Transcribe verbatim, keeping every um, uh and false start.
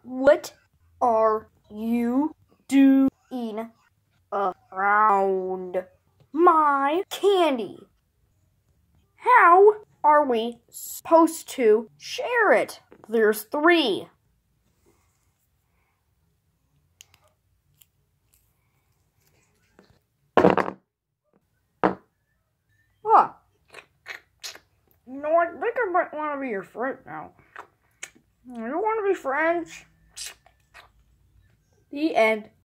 What are you doing around my candy? How are we supposed to share it? There's three. Huh. You know, I think I might want to be your friend now. You want to be friends? The end.